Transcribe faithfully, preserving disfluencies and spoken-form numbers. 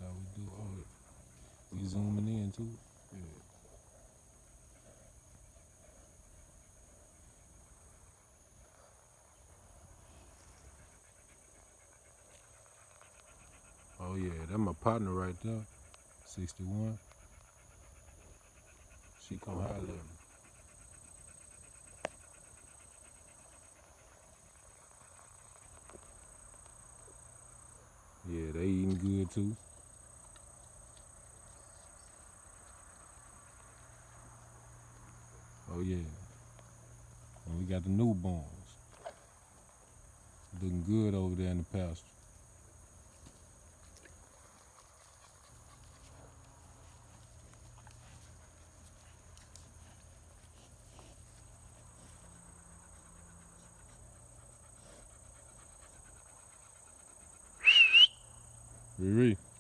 how we do all it. We zooming in too. Yeah. Oh yeah, that's my partner right there. sixty-one. She come holler at me. Yeah, they eating good too. Oh yeah. And we got the newborns. Looking good over there in the pasture. Riri.